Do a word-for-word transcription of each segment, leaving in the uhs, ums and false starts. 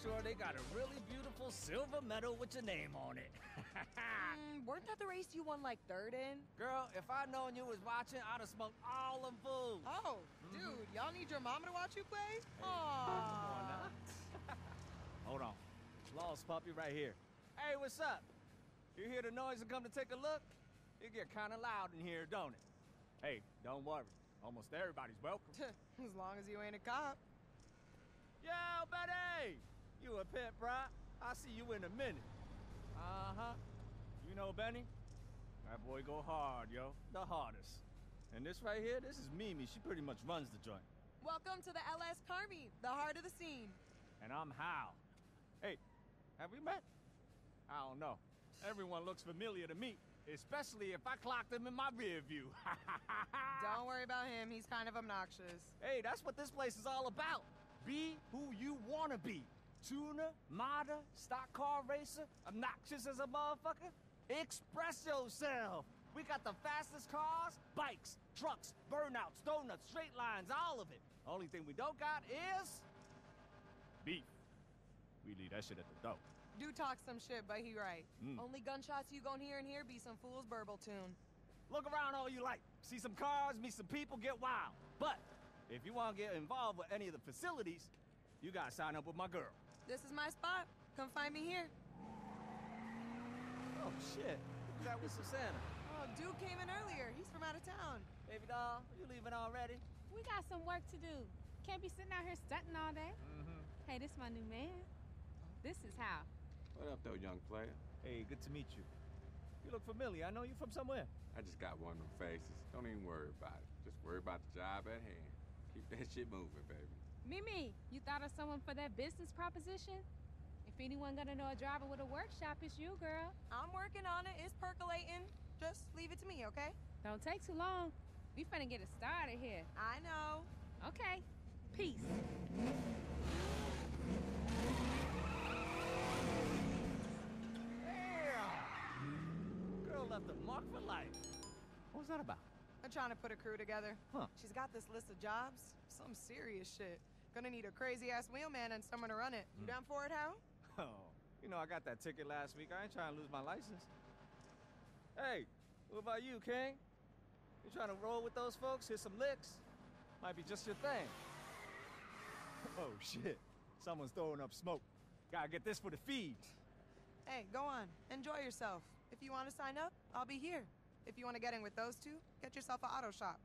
sure they got a really beautiful silver medal with your name on it. mm, weren't that the race you won like third in? Girl, if I'd known you was watching, I'd have smoked all them fools. Oh, mm-hmm. Dude, y'all need your mama to watch you play? Hey, come on now. Hold on. Lost puppy right here. Hey, what's up? You hear the noise and come to take a look? It get kind of loud in here, don't it? Hey, don't worry. Almost everybody's welcome. As long as you ain't a cop. Yo, Betty! You a pimp, bruh? I'll see you in a minute. Uh-huh. You know Benny? That boy go hard, yo. The hardest. And this right here, this is Mimi. She pretty much runs the joint. Welcome to the L S Carmi, the heart of the scene. And I'm Hal. Hey, have we met? I don't know. Everyone looks familiar to me, especially if I clocked him in my rear view. Don't worry about him. He's kind of obnoxious. Hey, that's what this place is all about. Be who you want to be. Tuner, modder, stock car racer, obnoxious as a motherfucker. Express yourself. We got the fastest cars, bikes, trucks, burnouts, donuts, straight lines, all of it. Only thing we don't got is beef. We leave that shit at the door. Do talk some shit, but he right. Mm. Only gunshots you gon' hear in here be some fool's burble tune. Look around all you like. See some cars, meet some people, get wild. But if you want to get involved with any of the facilities, you gotta sign up with my girl. This is my spot. Come find me here. Oh, shit. Who's that with Susanna? Oh, dude came in earlier. He's from out of town. Baby doll, you leaving already? We got some work to do. Can't be sitting out here stunting all day. Mm-hmm. Hey, this my new man. This is Hal. What up, though, young player? Hey, good to meet you. You look familiar. I know you from somewhere. I just got one of them faces. Don't even worry about it. Just worry about the job at hand. Keep that shit moving, baby. Mimi, you thought of someone for that business proposition? If anyone gonna know a driver with a workshop, it's you, girl. I'm working on it. It's percolating. Just leave it to me, okay? Don't take too long. We finna get it started here. I know. Okay. Peace. Damn! Girl left a mark for life. What was that about? I'm trying to put a crew together. Huh. She's got this list of jobs. Some serious shit. Gonna need a crazy-ass wheelman and someone to run it. You mm. down for it, Hal? Oh, you know I got that ticket last week. I ain't trying to lose my license. Hey, what about you, King? You trying to roll with those folks? Hit some licks? Might be just your thing. Oh, shit. Someone's throwing up smoke. Gotta get this for the feed. Hey, go on. Enjoy yourself. If you want to sign up, I'll be here. If you want to get in with those two, get yourself an auto shop.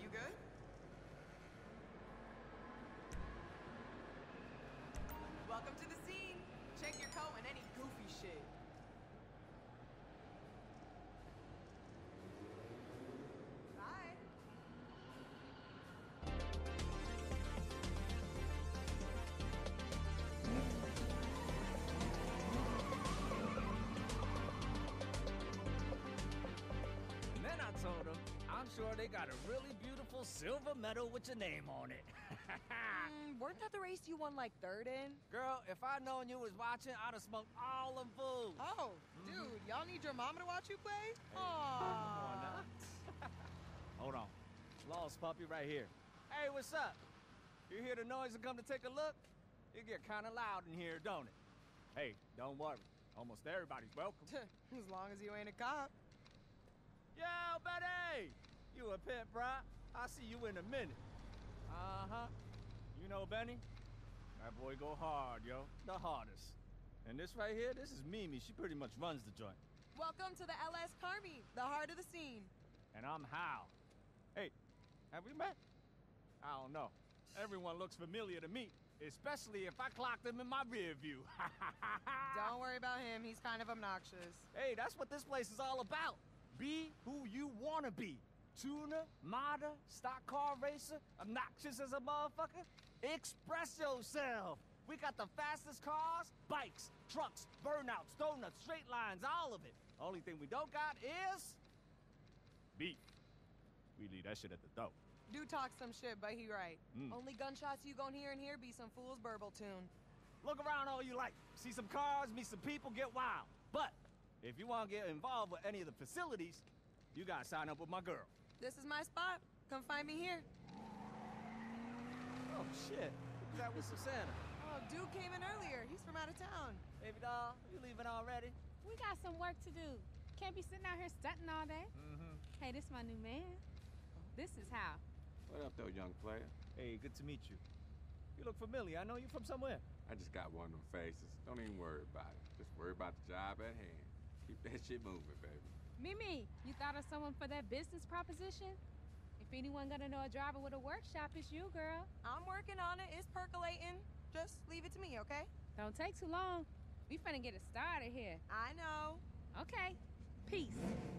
You good? Welcome to the scene. Check your coat and any goofy shit. Bye. And then I told them, I'm sure they got a really beautiful silver medal with your name on it. Mm, weren't that the race you won like third in? Girl, if I'd known you was watching, I'd have smoked all them fools. Oh, dude, y'all need your mama to watch you play? Come on Aww. now. Hold on. Lost puppy right here. Hey, what's up? You hear the noise and come to take a look? It get kind of loud in here, don't it? Hey, don't worry. Almost everybody's welcome. As long as you ain't a cop. Yo, Betty! You a pimp, bruh? I'll see you in a minute. Uh-huh. You know Benny? That boy go hard, yo. The hardest. And this right here, this is Mimi. She pretty much runs the joint. Welcome to the L S Carmi, the heart of the scene. And I'm Hal. Hey, have we met? I don't know. Everyone looks familiar to me, especially if I clocked him in my rear view. Don't worry about him, he's kind of obnoxious. Hey, that's what this place is all about. Be who you wanna be. Tuner, modder, stock car racer, obnoxious as a motherfucker. Express yourself. We got the fastest cars, bikes, trucks, burnouts, donuts, straight lines, all of it. Only thing we don't got is beef. We leave that shit at the door. Do talk some shit, but he right. Mm. Only gunshots you gon' hear in here be some fool's burble tune. Look around all you like. See some cars, meet some people, get wild. But if you want to get involved with any of the facilities, you gotta sign up with my girl. This is my spot. Come find me here. Oh shit, who's that with some Santa? Oh, dude came in earlier. He's from out of town. Baby doll, you leaving already? We got some work to do. Can't be sitting out here stunting all day. Mm-hmm. Hey, this my new man. This is Hal. What up, though, young player? Hey, good to meet you. You look familiar. I know you from somewhere. I just got one of them faces. Don't even worry about it. Just worry about the job at hand. Keep that shit moving, baby. Mimi, you thought of someone for that business proposition? If anyone gonna know a driver with a workshop, it's you, girl. I'm working on it. It's percolating. Just leave it to me, okay? Don't take too long. We finna get it started here. I know. Okay. Peace.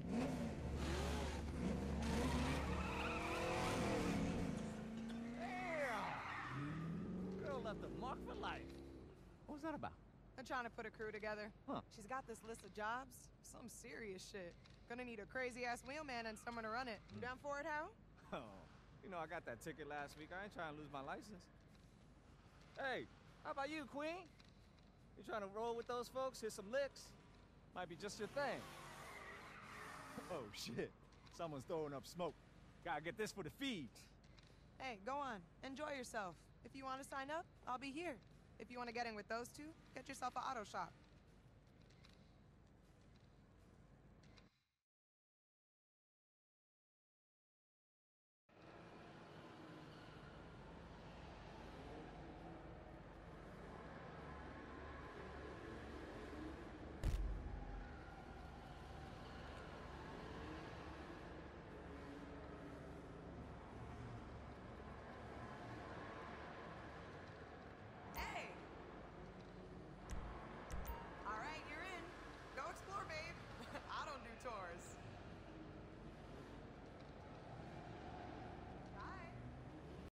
Damn! Girl left a mark for life. What was that about? I'm trying to put a crew together. Huh. She's got this list of jobs. Some serious shit. Gonna need a crazy-ass wheelman and someone to run it. You down for it, Hal? Oh, you know I got that ticket last week. I ain't trying to lose my license. Hey, how about you, Queen? You trying to roll with those folks, hit some licks? Might be just your thing. Oh, shit. Someone's throwing up smoke. Gotta get this for the feed. Hey, go on. Enjoy yourself. If you want to sign up, I'll be here. If you want to get in with those two, get yourself an auto shop.